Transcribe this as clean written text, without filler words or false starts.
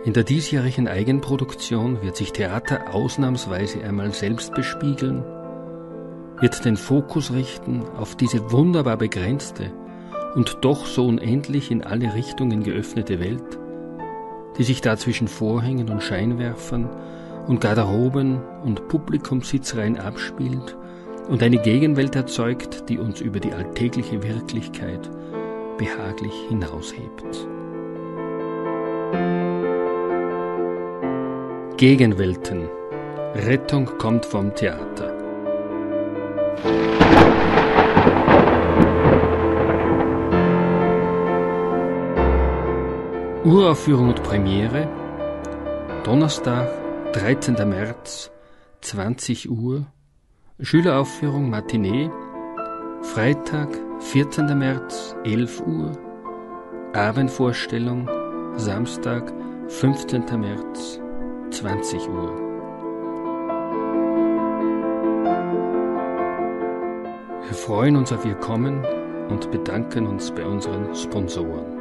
In der diesjährigen Eigenproduktion wird sich Theater ausnahmsweise einmal selbst bespiegeln, wird den Fokus richten auf diese wunderbar begrenzte und doch so unendlich in alle Richtungen geöffnete Welt, die sich da zwischen Vorhängen und Scheinwerfern und Garderoben und Publikumssitzreihen abspielt und eine Gegenwelt erzeugt, die uns über die alltägliche Wirklichkeit behaglich hinaushebt. Gegenwelten. Rettung kommt vom Theater. Uraufführung und Premiere Donnerstag, 13. März, 20 Uhr. Schüleraufführung Matinee Freitag, 14. März, 11 Uhr. Abendvorstellung Samstag, 15. März, 20 Uhr. Wir freuen uns auf Ihr Kommen und bedanken uns bei unseren Sponsoren.